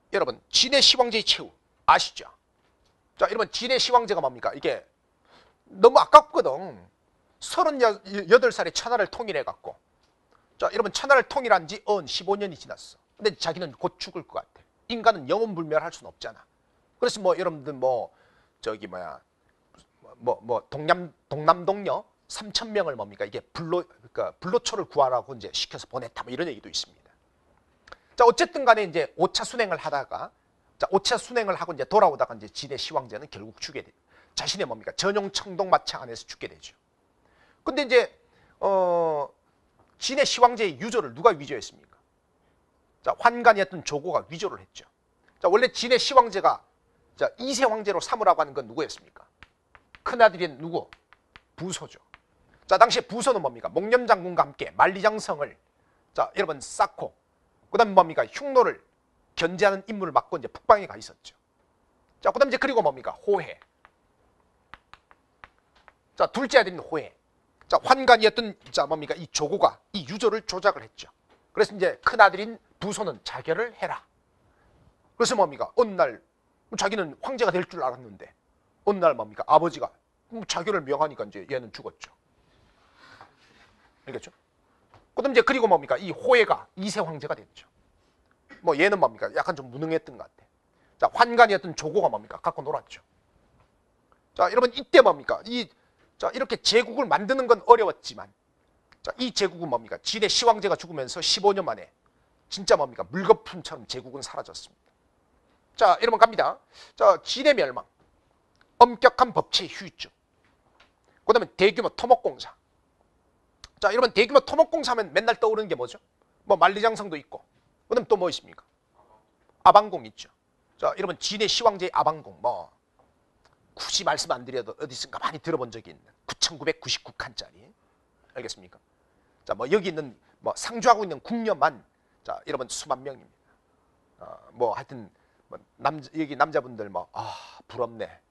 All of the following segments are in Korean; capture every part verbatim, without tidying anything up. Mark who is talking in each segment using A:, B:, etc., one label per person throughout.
A: 여러분 진해 시황제의 최후 아시죠? 자, 여러분 진해 시황제가 뭡니까? 이게 너무 아깝거든. 서른여덟 살에 천하를 통일해갖고, 자, 여러분 천하를 통일한 지 은 십오 년이 지났어. 근데 자기는 곧 죽을 것 같아. 인간은 영원불멸할 수는 없잖아. 그래서 뭐 여러분들 뭐 저기 뭐야 뭐 뭐 동남 동남동녀 삼천 명을 뭡니까 이게 불로 그러니까 불로초를 구하라고 이제 시켜서 보냈다 뭐 이런 얘기도 있습니다. 자, 어쨌든 간에 이제 오 차 순행을 하다가, 자, 오 차 순행을 하고 이제 돌아오다가 이제 진해 시황제는 결국 죽게 돼. 자신의 뭡니까 전용 청동마차 안에서 죽게 되죠. 근데 이제 어 진해 시황제의 유조를 누가 위조했습니까? 자, 환관이었던 조고가 위조를 했죠. 자, 원래 진해 시황제가 자, 이 세 황제로 삼으라고 하는 건 누구였습니까? 큰아들인 누구? 부소죠. 자, 당시에 부소는 뭡니까? 목념 장군과 함께 만리장성을 자, 여러분 쌓고, 그다음에 뭡니까? 흉노를 견제하는 임무를 맡고 이제 북방에 가 있었죠. 자, 그다음 이제 그리고 뭡니까? 호해. 자, 둘째 아들인 호해. 자, 환관이었던 자 뭡니까? 이 조고가 이 유조를 조작을 했죠. 그래서 이제 큰 아들인 부소는 자결을 해라. 그래서 뭡니까? 어느 날 자기는 황제가 될 줄 알았는데 어느 날 뭡니까? 아버지가 자결을 명하니까 이제 얘는 죽었죠. 알겠죠? 그다음 이제 그리고 뭡니까? 이 호해가 이 세 황제가 됐죠. 뭐 얘는 뭡니까? 약간 좀 무능했던 것 같아. 자, 환관이었던 조고가 뭡니까? 갖고 놀았죠. 자, 여러분 이때 뭡니까? 이 자, 이렇게 제국을 만드는 건 어려웠지만, 자, 이 제국은 뭡니까? 진해 시황제가 죽으면서 십오 년 만에 진짜 뭡니까? 물거품처럼 제국은 사라졌습니다. 자, 여러분 갑니다. 자, 진해 멸망, 엄격한 법치의 휴유증, 그 다음에 대규모 토목공사. 자, 여러분 대규모 토목공사 하면 맨날 떠오르는 게 뭐죠? 뭐 만리장성도 있고, 그 다음에 또 뭐 있습니까? 아방궁 있죠. 자, 여러분 진해 시황제의 아방궁 뭐 굳이 말씀 안 드려도 어디선가 많이 들어본 적이 있는 구천구백구십구 칸짜리. 알겠습니까? 자, 뭐 여기 있는 뭐 상주하고 있는 궁녀만 자, 여러분 수만 명입니다. 어, 뭐 하여튼 뭐 남 여기 남자분들 뭐 아, 부럽네.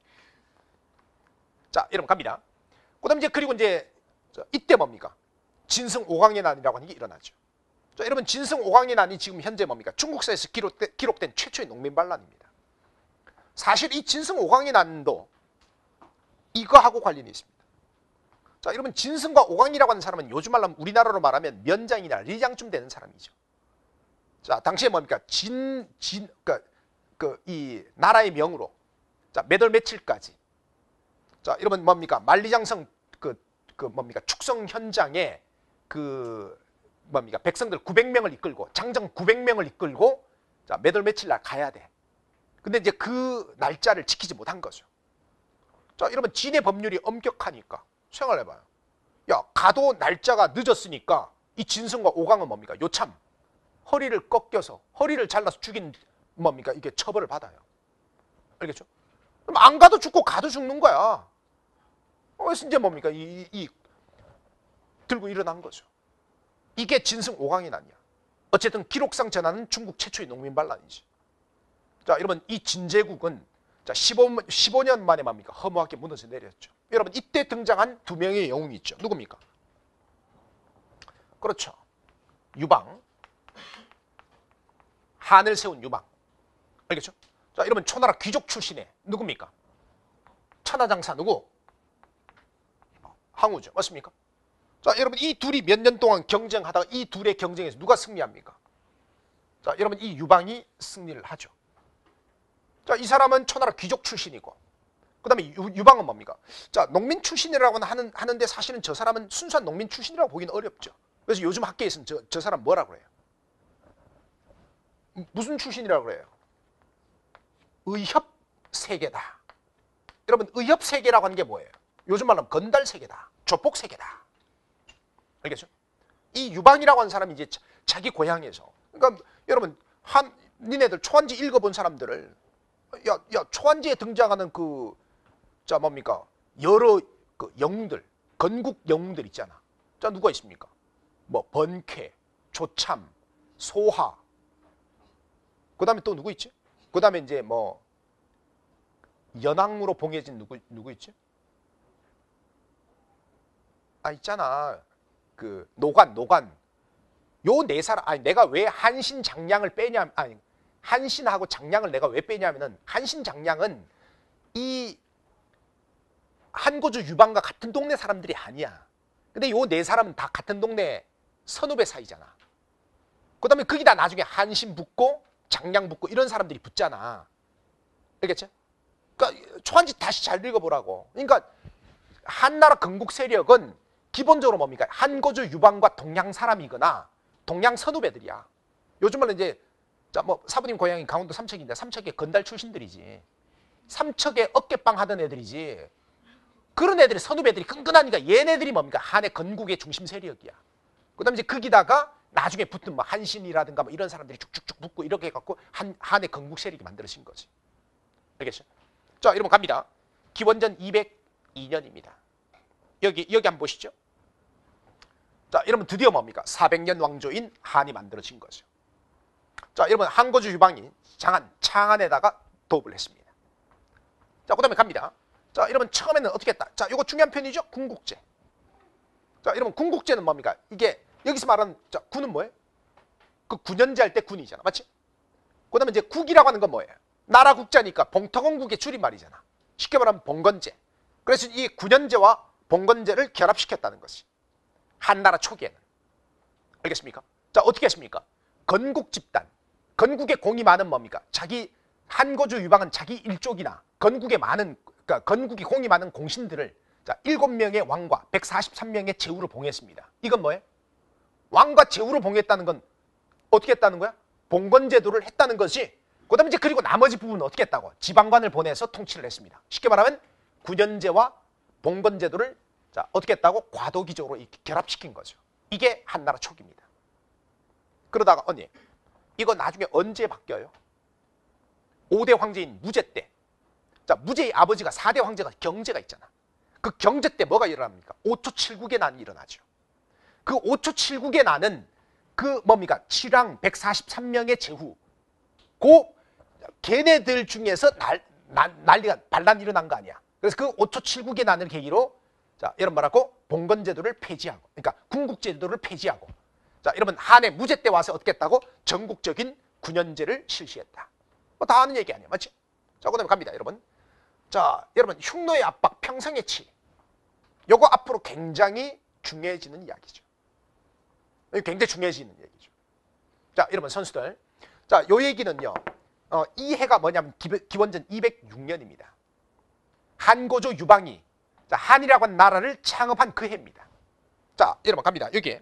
A: 자, 여러분 갑니다. 그다음 이제 그리고 이제 자, 이때 뭡니까? 진성 오광의 난이라고 하는 게 일어나죠. 자, 여러분 진성 오광의 난이 지금 현재 뭡니까? 중국사에서 기록된, 기록된 최초의 농민 반란입니다. 사실 이 진성 오광의 난도 이거하고 관련이 있습니다. 자, 여러분 진성과 오광이라고 하는 사람은 요즘 말로 우리나라로 말하면 면장이나 리장쯤 되는 사람이죠. 자, 당시에 뭡니까? 진, 진, 그, 그, 이 나라의 명으로 자, 몇 월 며칠까지 자, 여러분 뭡니까? 만리장성 그, 그 뭡니까? 축성 현장에 그 뭡니까? 백성들 구백 명을 이끌고 장정 구백 명을 이끌고 자, 몇 월 며칠 날 가야 돼. 근데 이제 그 날짜를 지키지 못한 거죠. 자, 여러분 진해 법률이 엄격하니까 생각해봐요. 야, 가도 날짜가 늦었으니까 이 진성과 오광은 뭡니까? 요참 허리를 꺾여서 허리를 잘라서 죽인 뭡니까? 이게 처벌을 받아요. 알겠죠? 그럼 안 가도 죽고 가도 죽는 거야. 그래서 이제 뭡니까? 이, 이 들고 일어난 거죠. 이게 진성 오광이 난이야. 어쨌든 기록상 전하는 중국 최초의 농민 반란이지. 자, 여러분 이 진제국은 자, 십오 년 만에 뭡니까? 허무하게 무너져 내렸죠. 여러분 이때 등장한 두 명의 영웅이 있죠. 누굽니까? 그렇죠. 유방. 한을 세운 유방. 알겠죠? 자, 여러분 초나라 귀족 출신의 누굽니까? 천하장사 누구? 항우죠. 맞습니까? 자, 여러분 이 둘이 몇 년 동안 경쟁하다가 이 둘의 경쟁에서 누가 승리합니까? 자, 여러분 이 유방이 승리를 하죠. 자, 이 사람은 천하라 귀족 출신이고, 그 다음에 유방은 뭡니까? 자, 농민 출신이라고 하는, 하는데 사실은 저 사람은 순수한 농민 출신이라고 보기는 어렵죠. 그래서 요즘 학계에서는 저, 저 사람 뭐라고 그래요? 무슨 출신이라고 그래요? 의협 세계다. 여러분 의협 세계라고 하는 게 뭐예요? 요즘 말로 하면 건달 세계다. 조폭 세계다. 알겠죠? 이 유방이라고 하는 사람이 이제 자기 고향에서, 그러니까 여러분 한 니네들 초안지 읽어본 사람들을 야, 야 초안지에 등장하는 그 자 뭡니까? 여러 그 영웅들, 건국 영웅들 있잖아. 자, 누가 있습니까? 뭐 번쾌, 조참, 소하. 그다음에 또 누구 있지? 그다음에 이제 뭐 연항으로 봉해진 누구 누구 있지? 아, 있잖아. 그 노관, 노관. 요 네 사람. 아니 내가 왜 한신 장량을 빼냐? 아니 한신하고 장량을 내가 왜 빼냐면은 한신 장량은 이 한고조 유방과 같은 동네 사람들이 아니야. 근데 요 네 사람은 다 같은 동네 선후배 사이잖아. 그 다음에 거기다 나중에 한신 붙고 장량 붙고 이런 사람들이 붙잖아. 알겠지? 그러니까 초한지 다시 잘 읽어보라고. 그러니까 한나라 건국 세력은 기본적으로 뭡니까? 한고조 유방과 동양 사람이거나 동양 선후배들이야. 요즘은 이제 자, 뭐 사부님 고향이 강원도 삼척인데 삼척의 건달 출신들이지. 삼척에 어깨빵 하던 애들이지. 그런 애들이 선후배들이 끈끈하니까 얘네들이 뭡니까? 한의 건국의 중심 세력이야. 그다음에 이제 거기다가 나중에 붙은 뭐 한신이라든가 뭐 이런 사람들이 쭉쭉쭉 붙고 이렇게 해갖고 한 한의 건국 세력이 만들어진 거지. 알겠죠? 자, 여러분 갑니다. 기원전 이백이 년입니다. 여기 여기 한번 보시죠. 자, 여러분 드디어 뭡니까? 사백 년 왕조인 한이 만들어진 거죠. 자, 여러분 한고조 유방이 장안 창안에다가 도읍을 했습니다. 자, 그다음에 갑니다. 자, 여러분 처음에는 어떻게 했다? 자, 이거 중요한 편이죠. 군국제. 자, 여러분 군국제는 뭡니까? 이게 여기서 말하는 자, 군은 뭐예요? 그 군연제 할 때 군이잖아. 맞지? 그다음에 이제 국이라고 하는 건 뭐예요? 나라 국자니까 봉터건국의 줄임말이잖아. 쉽게 말하면 봉건제. 그래서 이 군연제와 봉건제를 결합시켰다는 것이 한나라 초기에는. 알겠습니까? 자, 어떻게 했습니까? 건국 집단. 건국에 공이 많은 뭡니까? 자기 한고조 유방은 자기 일족이나 건국에 많은 그러니까 건국이 공이 많은 공신들을 자, 일곱 명의 왕과 백사십삼 명의 제후로 봉했습니다. 이건 뭐예요? 왕과 제후로 봉했다는 건 어떻게 했다는 거야? 봉건제도를 했다는 것이. 그다음에 이제 그리고 나머지 부분은 어떻게 했다고? 지방관을 보내서 통치를 했습니다. 쉽게 말하면 군연제와 봉건제도를 자, 어떻게 했다고? 과도기적으로 이렇게 결합시킨 거죠. 이게 한나라 초기입니다. 그러다가 언니 이거 나중에 언제 바뀌어요? 오 대 황제인 무제 때. 자, 무제의 아버지가 사 대 황제가 경제가 있잖아. 그 경제 때 뭐가 일어납니까? 오초칠국의 난이 일어나죠. 그 오초칠국의 난은 그 뭡니까? 칠왕 백사십삼 명의 제후. 그 걔네들 중에서 날, 난, 난리가 반란이 일어난 거 아니야. 그래서 그 오초칠국의 난을 계기로 자, 여러분 뭐라고? 봉건제도를 폐지하고, 그러니까 군국제도를 폐지하고. 자, 여러분 한해 무제 때 와서 어떻게 했다고? 전국적인 군연제를 실시했다. 뭐 다 아는 얘기 아니야, 맞지? 자, 그다음에 갑니다, 여러분. 자, 여러분 흉노의 압박, 평성의 치. 요거 앞으로 굉장히 중요해지는 이야기죠. 굉장히 중요해지는 얘기죠. 자, 여러분 선수들. 자, 요 얘기는요. 어, 이 해가 뭐냐면 기, 기원전 이백육 년입니다. 한고조 유방이 자, 한이라고 하는 나라를 창업한 그 해입니다. 자, 여러분 갑니다. 여기에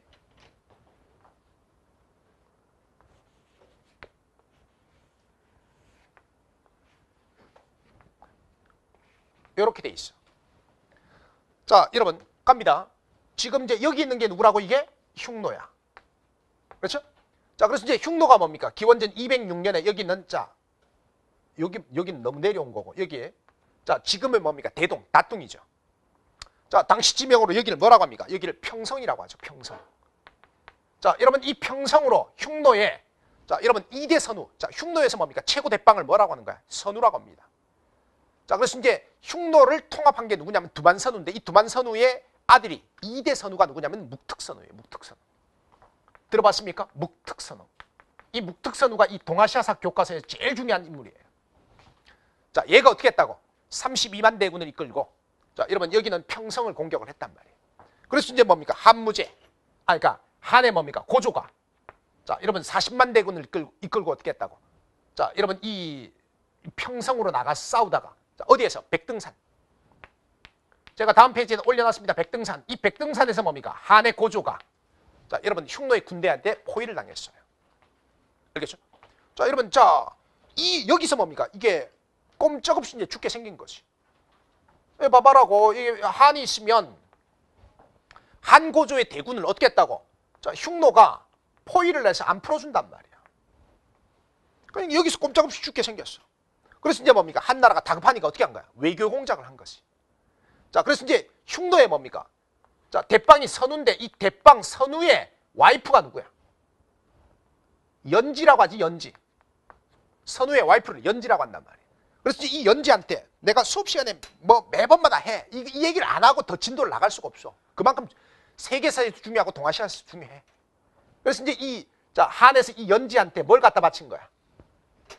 A: 이렇게 돼 있어. 자, 여러분 갑니다. 지금 이제 여기 있는 게 누구라고? 이게 흉노야. 그렇죠? 자, 그래서 이제 흉노가 뭡니까? 기원전 이백육 년에 여기 있는 자, 여기 여기는 너무 내려온 거고 여기에 자, 지금은 뭡니까? 대동, 다뚱이죠. 자, 당시 지명으로 여기를 뭐라고 합니까? 여기를 평성이라고 하죠. 평성. 자, 여러분 이 평성으로 흉노에 자, 여러분 이 대 선우. 자, 흉노에서 뭡니까? 최고 대빵을 뭐라고 하는 거야? 선우라고 합니다. 자, 그래서 이제 흉노를 통합한 게 누구냐면 두만선우인데 이 두만선우의 아들이 이 대 선우가 누구냐면 묵특선우예요. 묵특선우. 들어봤습니까? 묵특선우. 이 묵특선우가 이 동아시아사 교과서에 제일 중요한 인물이에요. 자, 얘가 어떻게 했다고? 삼십이만 대군을 이끌고 자, 여러분 여기는 평성을 공격을 했단 말이에요. 그래서 이제 뭡니까? 한무제. 아, 그러니까 한의 뭡니까? 고조가. 자, 여러분 사십만 대군을 이끌고, 이끌고 어떻게 했다고? 자, 여러분 이 평성으로 나가서 싸우다가 자, 어디에서? 백등산. 제가 다음 페이지에 올려놨습니다. 백등산. 이 백등산에서 뭡니까? 한의 고조가 자, 여러분 흉노의 군대한테 포위를 당했어요. 알겠죠? 자, 여러분 자, 이 여기서 뭡니까? 이게 꼼짝없이 이제 죽게 생긴 거지. 왜 봐봐라고. 이게 한이 있으면 한고조의 대군을 어떻게 했다고? 자, 흉노가 포위를 해서 안 풀어준단 말이야. 그러니까 여기서 꼼짝없이 죽게 생겼어. 그래서 이제 뭡니까? 한나라가 다급하니까 어떻게 한 거야? 외교 공작을 한 거지. 자, 그래서 이제 흉노의 뭡니까? 자, 대빵이 선우인데 이 대빵 선우의 와이프가 누구야? 연지라고 하지, 연지. 선우의 와이프를 연지라고 한단 말이야. 그래서 이 연지한테 내가 수업 시간에 뭐 매번마다 해. 이, 이 얘기를 안 하고 더 진도를 나갈 수가 없어. 그만큼 세계사에서 중요하고 동아시아에서 중요해. 그래서 이제 이 자, 한에서 이 연지한테 뭘 갖다 바친 거야?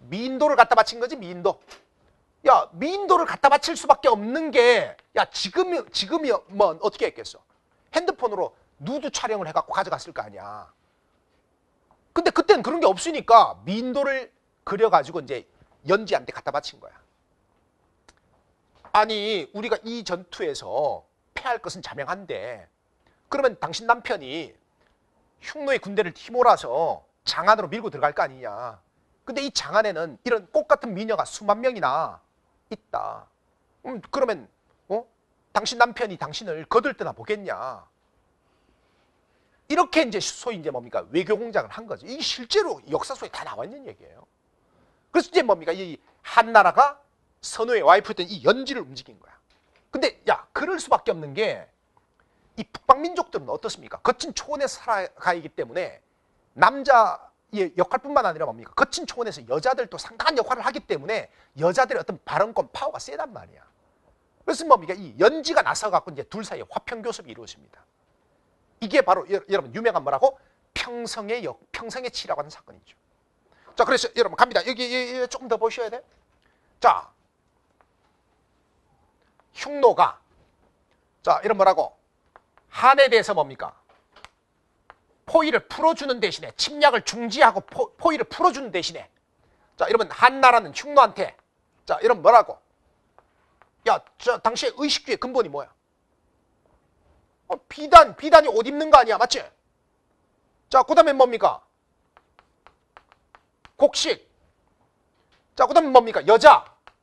A: 미인도를 갖다 바친 거지, 미인도. 야, 미인도를 갖다 바칠 수밖에 없는 게, 야, 지금, 지금이 뭐 어떻게 했겠어? 핸드폰으로 누드 촬영을 해갖고 가져갔을 거 아니야. 근데 그때는 그런 게 없으니까 미인도를 그려가지고 이제 연지한테 갖다 바친 거야. 아니, 우리가 이 전투에서 패할 것은 자명한데, 그러면 당신 남편이 흉노의 군대를 휘몰아서 장안으로 밀고 들어갈 거 아니냐. 근데 이 장안에는 이런 꽃 같은 미녀가 수만 명이나 있다. 음, 그러면 어? 당신 남편이 당신을 거들떠나 보겠냐. 이렇게 이제 소위 이제 뭡니까? 외교 공작을 한 거죠. 이게 실제로 역사 속에 다 나와 있는 얘기예요. 그래서 이제 뭡니까? 이 한나라가 선우의 와이프였던 이 연지를 움직인 거야. 근데 야, 그럴 수밖에 없는 게 이 북방민족들은 어떻습니까? 거친 초원에서 살아가기 때문에 남자의 역할뿐만 아니라 뭡니까? 거친 초원에서 여자들도 상당한 역할을 하기 때문에 여자들의 어떤 발언권 파워가 세단 말이야. 그래서 뭡니까? 이 연지가 나서갖고 이제 둘 사이에 화평교섭이 이루어집니다. 이게 바로 여러분 유명한 뭐라고? 평성의 역, 평성의 치라고 하는 사건이죠. 자, 그래서 여러분 갑니다. 여기, 여기 조금 더 보셔야 돼. 자, 흉노가 자, 이런 뭐라고? 한에 대해서 뭡니까? 포위를 풀어주는 대신에 침략을 중지하고 포, 포위를 풀어주는 대신에 자, 이러면 한나라는 흉노한테 자, 이런 뭐라고? 야, 저 당시의 의식주의 근본이 뭐야? 어, 비단, 비단이 옷 입는 거 아니야, 맞지? 자, 그 다음에 뭡니까? 곡식. 자, 그 다음에 뭡니까? 여자.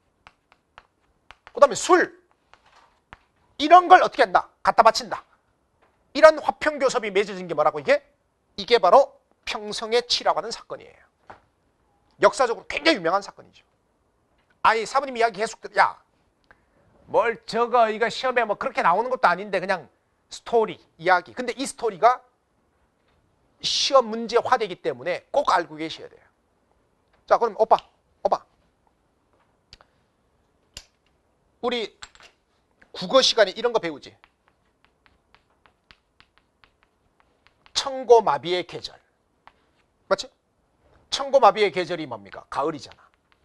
A: 그 다음에 술. 이런 걸 어떻게 한다? 갖다 바친다. 이런 화평교섭이 맺어진 게 뭐라고 이게? 이게 바로 평성의 치라고 하는 사건이에요. 역사적으로 굉장히 유명한 사건이죠. 아이, 사부님 이야기 계속, 야, 뭘 저거, 이거 시험에 뭐 그렇게 나오는 것도 아닌데 그냥 스토리, 이야기. 근데 이 스토리가 시험 문제화되기 때문에 꼭 알고 계셔야 돼요. 자, 그럼 오빠, 오빠. 우리 국어 시간에 이런 거 배우지? 청고마비의 계절. 맞지? 청고마비의 계절이 뭡니까? 가을이잖아.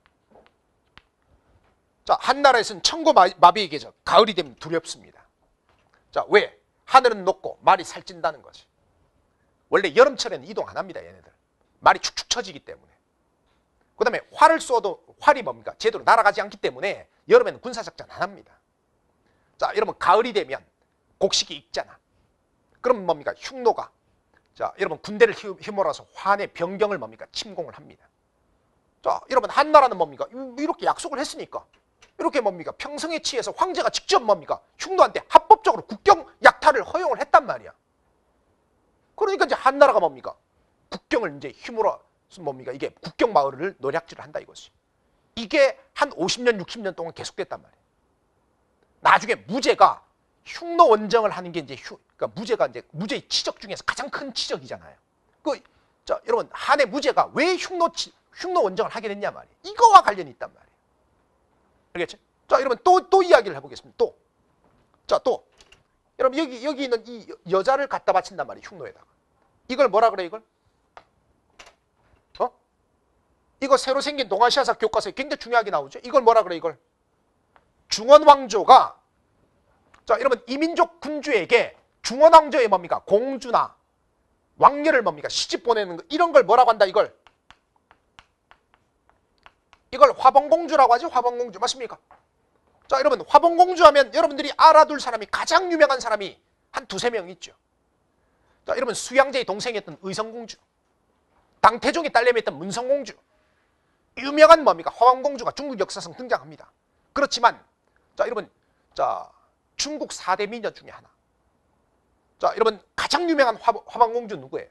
A: 자, 한나라에서는 청고마비의 계절, 가을이 되면 두렵습니다. 자, 왜? 하늘은 높고 말이 살찐다는 거지. 원래 여름철에는 이동 안 합니다, 얘네들. 말이 축축 처지기 때문에. 그 다음에 활을 쏘도 활이 뭡니까? 제대로 날아가지 않기 때문에 여름에는 군사작전 안 합니다. 자, 여러분 가을이 되면 곡식이 익잖아. 그럼 뭡니까? 흉노가 자, 여러분 군대를 휘몰아서 환의 변경을 뭡니까? 침공을 합니다. 자, 여러분 한나라는 뭡니까? 이렇게 약속을 했으니까 이렇게 뭡니까? 평성에 치해서 황제가 직접 뭡니까? 흉노한테 합법적으로 국경 약탈을 허용을 했단 말이야. 그러니까 이제 한나라가 뭡니까? 국경을 이제 휘몰아 뭡니까? 이게 국경 마을을 노략질을 한다 이것이. 이게 한 오십 년, 육십 년 동안 계속됐단 말이에요. 나중에 무제가 흉노 원정을 하는 게 이제 휴, 그러니까 무제가 이제 무제의 치적 중에서 가장 큰 치적이잖아요. 그, 자, 여러분 한의 무제가 왜 흉노 치, 흉노 원정을 하게 됐냐 말이에요. 이거와 관련이 있단 말이에요. 알겠죠? 자, 여러분 또, 또 이야기를 해보겠습니다. 또, 자, 또, 여러분 여기 여기 있는 이 여자를 갖다 바친단 말이에요. 흉노에다가. 이걸 뭐라 그래 이걸? 어? 이거 새로 생긴 동아시아사 교과서에 굉장히 중요하게 나오죠. 이걸 뭐라 그래 이걸? 중원왕조가 자, 여러분 이민족 군주에게 중원왕조의 뭡니까? 공주나 왕녀를 뭡니까? 시집 보내는 거 이런 걸 뭐라고 한다 이걸? 이걸 화봉공주라고 하죠. 화봉공주 맞습니까? 자, 여러분 화봉공주 하면 여러분들이 알아둘 사람이 가장 유명한 사람이 한 두세 명 있죠. 자, 여러분 수양제의 동생이었던 의성공주, 당태종의 딸내미였던 문성공주, 유명한 뭡니까? 화봉공주가 중국 역사상 등장합니다. 그렇지만 자, 여러분 자 중국 사 대 미녀 중에 하나. 자, 여러분 가장 유명한 화, 화방공주 누구예요?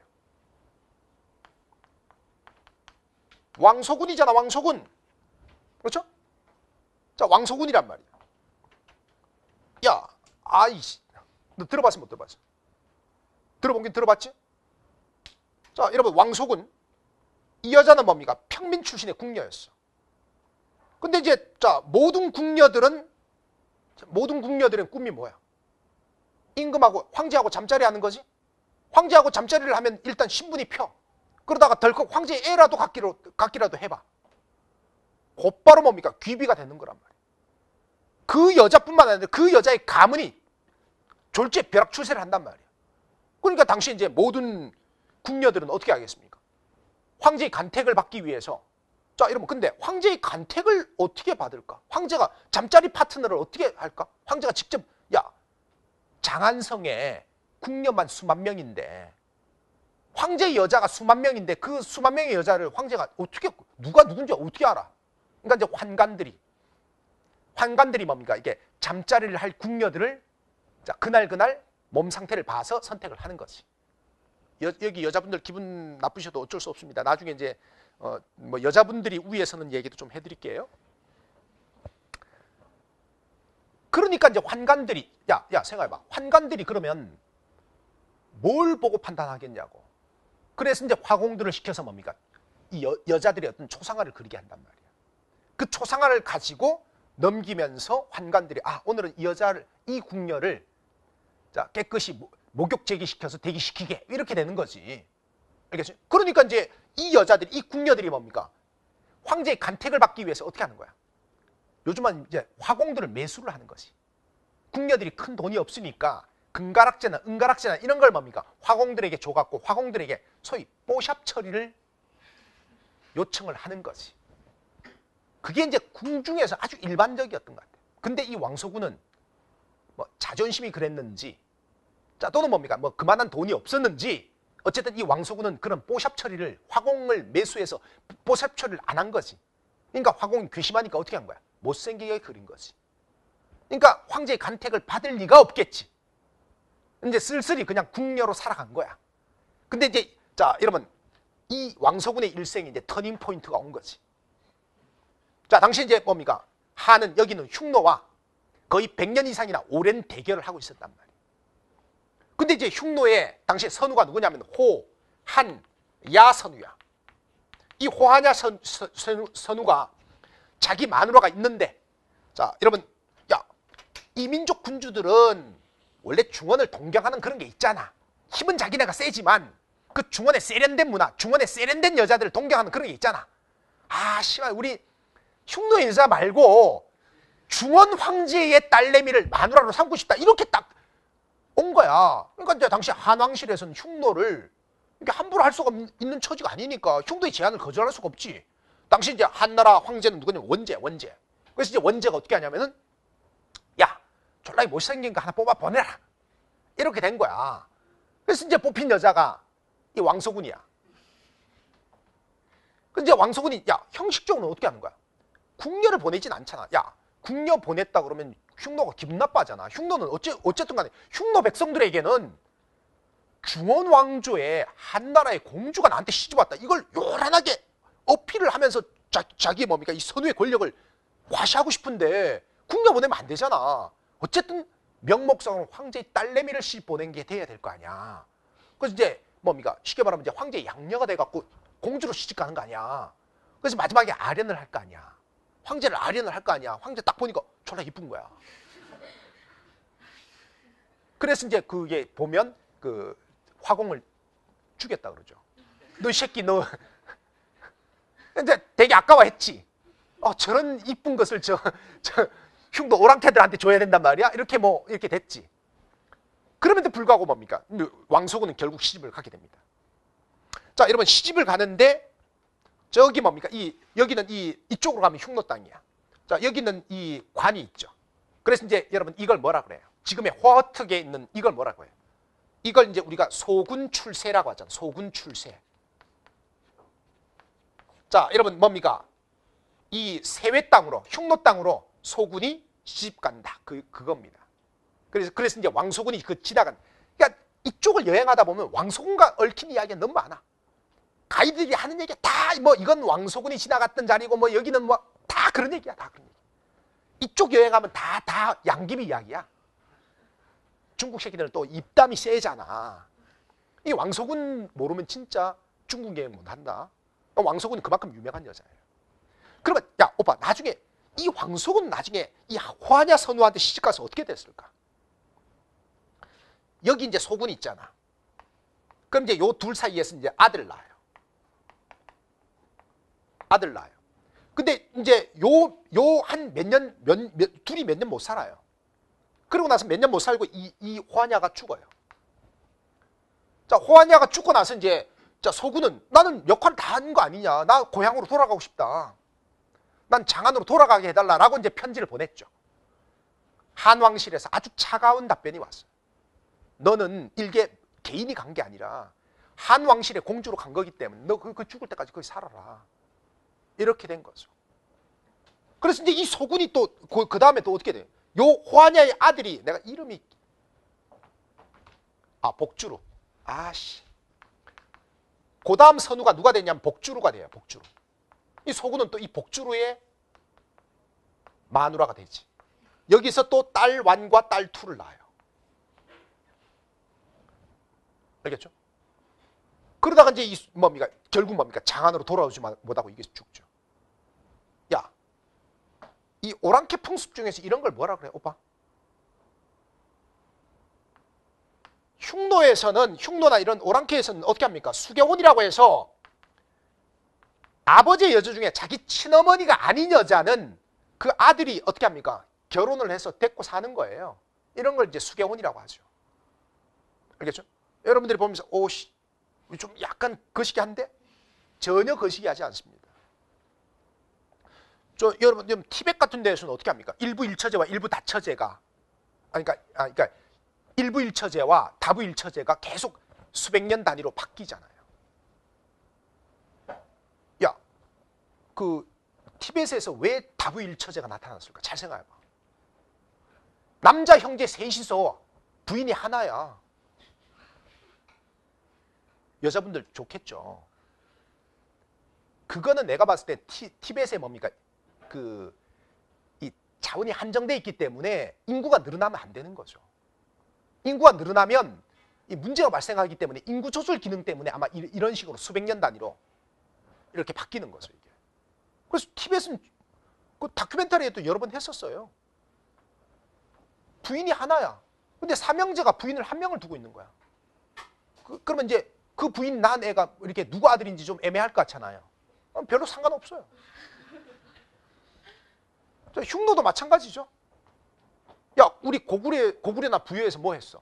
A: 왕소군이잖아, 왕소군. 그렇죠? 자, 왕소군이란 말이야. 야, 아이씨, 너 들어봤어, 못 들어봤어? 들어본긴 들어봤지? 자, 여러분 왕소군. 이 여자는 뭡니까? 평민 출신의 궁녀였어. 근데 이제 자 모든 궁녀들은 모든 궁녀들의 꿈이 뭐야? 임금하고 황제하고 잠자리 하는 거지? 황제하고 잠자리를 하면 일단 신분이 펴. 그러다가 덜컥 황제의 애라도 갖기로, 갖기라도 해봐. 곧바로 뭡니까? 귀비가 되는 거란 말이에요. 그 여자뿐만 아니라 그 여자의 가문이 졸지에 벼락 출세를 한단 말이에요. 그러니까 당시 이제 모든 궁녀들은 어떻게 하겠습니까? 황제의 간택을 받기 위해서. 자, 이러면 근데 황제의 간택을 어떻게 받을까? 황제가 잠자리 파트너를 어떻게 할까? 황제가 직접, 야, 장안성에 궁녀만 수만 명인데, 황제의 여자가 수만 명인데 그 수만 명의 여자를 황제가 어떻게, 누가 누군지 어떻게 알아? 그러니까 이제 환관들이, 환관들이 뭡니까? 이게 잠자리를 할 궁녀들을 자, 그날 그날 몸 상태를 봐서 선택을 하는 거지. 여, 여기 여자분들 기분 나쁘셔도 어쩔 수 없습니다. 나중에 이제 어, 뭐 여자분들이 우위에 서는 얘기도 좀 해드릴게요. 그러니까 이제 환관들이, 야, 야, 생각해봐. 환관들이 그러면 뭘 보고 판단하겠냐고. 그래서 이제 화공들을 시켜서 뭡니까? 이 여, 여자들의 어떤 초상화를 그리게 한단 말이야. 그 초상화를 가지고 넘기면서 환관들이, 아, 오늘은 이 여자를, 이 궁녀를 자, 깨끗이 모, 목욕 제기시켜서 대기시키게, 이렇게 되는 거지. 알겠어요? 그러니까 이제 이 여자들이, 이 궁녀들이 뭡니까? 황제의 간택을 받기 위해서 어떻게 하는 거야? 요즘은 이제 화공들을 매수를 하는 거지. 궁녀들이 큰 돈이 없으니까 금가락제나 은가락제나 이런 걸 뭡니까? 화공들에게 줘갖고 화공들에게 소위 뽀샵 처리를 요청을 하는 거지. 그게 이제 궁중에서 아주 일반적이었던 것 같아요. 근데 이 왕소군은 뭐 자존심이 그랬는지, 자, 또는 뭡니까? 뭐 그만한 돈이 없었는지, 어쨌든 이 왕소군은 그런 뽀샵 처리를, 화공을 매수해서 뽀샵 처리를 안 한 거지. 그러니까 화공이 괘씸하니까 어떻게 한 거야? 못생기게 그린 거지. 그러니까 황제의 간택을 받을 리가 없겠지. 이제 쓸쓸히 그냥 궁녀로 살아간 거야. 근데 이제, 자, 여러분, 이 왕소군의 일생이 이제 터닝 포인트가 온 거지. 자, 당시 이제 뭡니까? 한은, 여기는 흉노와 거의 백 년 이상이나 오랜 대결을 하고 있었단 말이에요. 근데 이제 흉노의 당시 선우가 누구냐면 호, 한, 야 선우야. 이 호하냐 선, 선, 선우, 선우가 자기 마누라가 있는데, 자, 여러분, 야, 이민족 군주들은 원래 중원을 동경하는 그런 게 있잖아. 힘은 자기네가 세지만 그 중원의 세련된 문화, 중원의 세련된 여자들을 동경하는 그런 게 있잖아. 아, 씨발, 우리 흉노 인사 말고 중원 황제의 딸내미를 마누라로 삼고 싶다. 이렇게 딱 온 거야. 그러니까 이제 당시 한왕실에서는 흉노를 이렇게 함부로 할 수가 있는 처지가 아니니까 흉노의 제안을 거절할 수가 없지. 당시 이제 한나라 황제는 누구냐면 원제, 원제. 그래서 이제 원제가 어떻게 하냐면은, 야, 졸라 못생긴 거 하나 뽑아 보내라. 이렇게 된 거야. 그래서 이제 뽑힌 여자가 이 왕소군이야. 근데 이제 왕소군이, 야, 형식적으로는 어떻게 하는 거야? 궁녀를 보내진 않잖아. 야, 궁녀 보냈다 그러면 흉노가 기분 나빠하잖아. 흉노는 어째, 어쨌든 간에 흉노 백성들에게는 중원 왕조의 한나라의 공주가 나한테 시집왔다. 이걸 요란하게 어필을 하면서 자, 자기의 뭡니까? 이 선우의 권력을 과시하고 싶은데 궁녀 보내면 안 되잖아. 어쨌든 명목상으로 황제의 딸내미를 시집 보낸 게 돼야 될 거 아니야. 그래서 이제 뭡니까? 쉽게 말하면 이제 황제의 양녀가 돼갖고 공주로 시집 가는 거 아니야. 그래서 마지막에 아련을 할 거 아니야. 황제를 아련을 할 거 아니야. 황제 딱 보니까 졸라 이쁜 거야. 그래서 이제 그게 보면 그 화공을 죽였다 그러죠. 너 이 새끼 너 이제 되게 아까워했지. 어, 저런 이쁜 것을 저, 저 흉도 오랑캐들한테 줘야 된단 말이야. 이렇게 뭐 이렇게 됐지. 그럼에도 불구하고 뭡니까? 왕소군은 결국 시집을 가게 됩니다. 자, 여러분 시집을 가는데 저기 뭡니까? 이 여기는 이 이쪽으로 가면 흉노 땅이야. 자, 여기는 이 관이 있죠. 그래서 이제 여러분 이걸 뭐라 그래요? 지금의 호허특에 있는 이걸 뭐라고 해요? 이걸 이제 우리가 소군 출세라고 하잖아. 소군 출세. 자, 여러분 뭡니까? 이 세외 땅으로, 흉노 땅으로 소군이 시집 간다. 그 그겁니다. 그래서 그래서 이제 왕소군이 그 지나간. 그러니까 이쪽을 여행하다 보면 왕소군과 얽힌 이야기가 너무 많아. 가이드들이 하는 얘기가 다 뭐 이건 왕소군이 지나갔던 자리고 뭐 여기는 뭐 다 그런 얘기야. 다 그런 얘기. 이쪽 여행하면 다 다 양귀비 이야기야. 중국 새끼들은 또 입담이 세잖아. 이 왕소군 모르면 진짜 중국 여행 못 한다. 왕소군은 그만큼 유명한 여자예요. 그러면 야 오빠 나중에 이 왕소군 나중에 이 호하냐 선우한테 시집가서 어떻게 됐을까? 여기 이제 소군이 있잖아. 그럼 이제 요 둘 사이에서 이제 아들 낳아요. 아들 낳아요. 근데 이제 요 요 한 몇 년 몇, 몇 둘이 몇 년 못 살아요. 그러고 나서 몇 년 못 살고 이, 이 호하냐가 죽어요. 자, 호하냐가 죽고 나서 이제 자, 서구는 나는 역할을 다 한 거 아니냐. 나 고향으로 돌아가고 싶다. 난 장안으로 돌아가게 해달라라고 이제 편지를 보냈죠. 한왕실에서 아주 차가운 답변이 왔어요. 너는 일개 개인이 간 게 아니라 한왕실의 공주로 간 거기 때문에 너 그, 그 죽을 때까지 거기 살아라. 이렇게 된 거죠. 그래서 이제 이 서군이 또 그 다음에 또 어떻게 돼요? 요 호하냐의 아들이 내가 이름이 아 복주루. 아씨. 그 다음 선우가 누가 됐냐면 복주루가 돼요. 복주루. 이 서군은 또 이 복주루의 마누라가 되지. 여기서 또 딸 완과 딸 투를 낳아요. 알겠죠? 그러다가 이제 이 뭡니까? 결국 뭡니까? 장안으로 돌아오지 못하고 이게 죽죠. 야, 이 오랑캐 풍습 중에서 이런 걸 뭐라 그래, 오빠? 흉노에서는 흉노나 이런 오랑캐에서는 어떻게 합니까? 수개혼이라고 해서 아버지의 여자 중에 자기 친어머니가 아닌 여자는 그 아들이 어떻게 합니까? 결혼을 해서 데리고 사는 거예요. 이런 걸 이제 수개혼이라고 하죠. 알겠죠? 여러분들이 보면서 오씨 좀 약간 거시기한데 전혀 거시기하지 않습니다. 저 여러분 지금 티벳 같은 데에서는 어떻게 합니까? 일부 일처제와 일부 다처제가 아니 그러니까 아 그러니까 일부 일처제와 다부 일처제가 계속 수백 년 단위로 바뀌잖아요. 야, 그 티벳에서 왜 다부 일처제가 나타났을까? 잘 생각해봐. 남자 형제 셋이서 부인이 하나야. 여자분들 좋겠죠. 그거는 내가 봤을 때 티, 티벳에 뭡니까? 그, 이 자원이 한정되어 있기 때문에 인구가 늘어나면 안 되는 거죠. 인구가 늘어나면 이 문제가 발생하기 때문에 인구 조절 기능 때문에 아마 이, 이런 식으로 수백 년 단위로 이렇게 바뀌는 거죠, 이게. 그래서 티벳은 그 다큐멘터리에도 여러 번 했었어요. 부인이 하나야. 근데 삼형제가 부인을 한 명을 두고 있는 거야. 그, 그러면 이제 그 부인 낳은 애가 이렇게 누구 아들인지 좀 애매할 것 같잖아요. 별로 상관없어요. 흉노도 마찬가지죠. 야, 우리 고구려, 고구려나 부여에서 뭐 했어?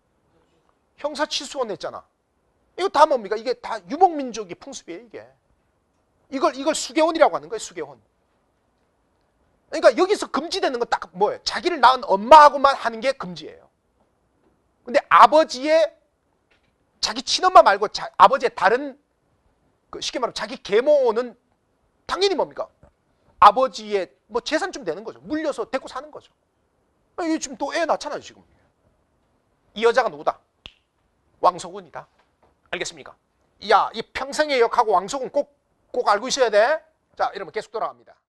A: 형사치수원 했잖아. 이거 다 뭡니까? 이게 다 유목민족의 풍습이에요, 이게. 이걸, 이걸 수개혼이라고 하는 거예요, 수개혼. 그러니까 여기서 금지되는 건 딱 뭐예요? 자기를 낳은 엄마하고만 하는 게 금지예요. 근데 아버지의 자기 친엄마 말고 자, 아버지의 다른 그 쉽게 말하면 자기 계모는 당연히 뭡니까? 아버지의 뭐 재산쯤 되는 거죠. 물려서 데리고 사는 거죠. 이 지금 또 애 낳잖아요, 지금. 이 여자가 누구다? 왕소군이다. 알겠습니까? 야, 이 평생의 역하고 왕소군 꼭, 꼭 알고 있어야 돼. 자, 이러면 계속 돌아갑니다.